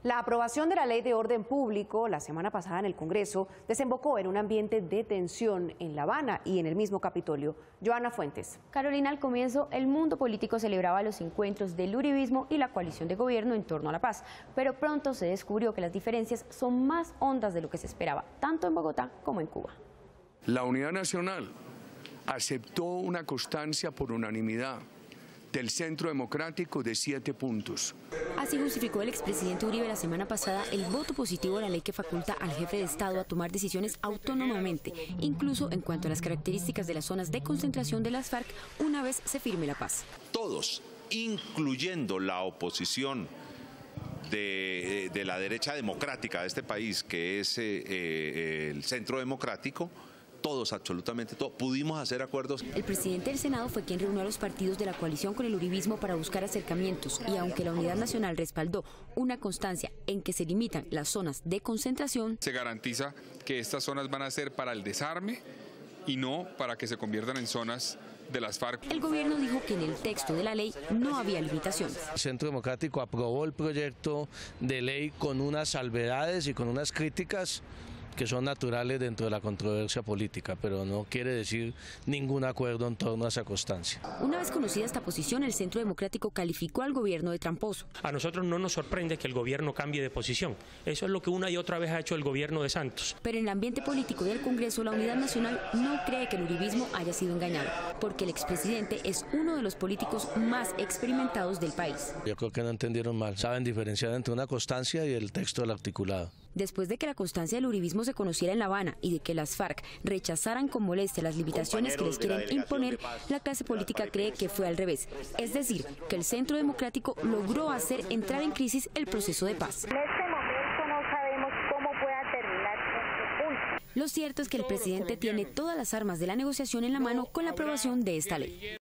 La aprobación de la Ley de Orden Público la semana pasada en el Congreso desembocó en un ambiente de tensión en La Habana y en el mismo Capitolio. Joana Fuentes. Carolina, al comienzo el mundo político celebraba los encuentros del uribismo y la coalición de gobierno en torno a la paz, pero pronto se descubrió que las diferencias son más hondas de lo que se esperaba, tanto en Bogotá como en Cuba. La Unidad Nacional aceptó una constancia por unanimidad del Centro Democrático de 7 puntos. Así justificó el expresidente Uribe la semana pasada el voto positivo a la ley que faculta al jefe de Estado a tomar decisiones autónomamente, incluso en cuanto a las características de las zonas de concentración de las FARC una vez se firme la paz. Todos, incluyendo la oposición de la derecha democrática de este país, que es el Centro Democrático, todos, absolutamente todos, pudimos hacer acuerdos. El presidente del Senado fue quien reunió a los partidos de la coalición con el uribismo para buscar acercamientos y aunque la Unidad Nacional respaldó una constancia en que se limitan las zonas de concentración, se garantiza que estas zonas van a ser para el desarme y no para que se conviertan en zonas de las FARC. El gobierno dijo que en el texto de la ley no había limitaciones. El Centro Democrático aprobó el proyecto de ley con unas salvedades y con unas críticas que son naturales dentro de la controversia política, pero no quiere decir ningún acuerdo en torno a esa constancia. Una vez conocida esta posición, el Centro Democrático calificó al gobierno de tramposo. A nosotros no nos sorprende que el gobierno cambie de posición. Eso es lo que una y otra vez ha hecho el gobierno de Santos. Pero en el ambiente político del Congreso, la Unidad Nacional no cree que el uribismo haya sido engañado, porque el expresidente es uno de los políticos más experimentados del país. Yo creo que no entendieron mal. Saben diferenciar entre una constancia y el texto del articulado. Después de que la constancia del uribismo se conociera en La Habana y de que las FARC rechazaran con molestia las limitaciones que les quieren imponer, la clase política cree que fue al revés. Es decir, que el Centro Democrático logró hacer entrar en crisis el proceso de paz. En este momento no sabemos cómo pueda terminar este punto. Lo cierto es que el presidente tiene todas las armas de la negociación en la mano con la aprobación de esta ley.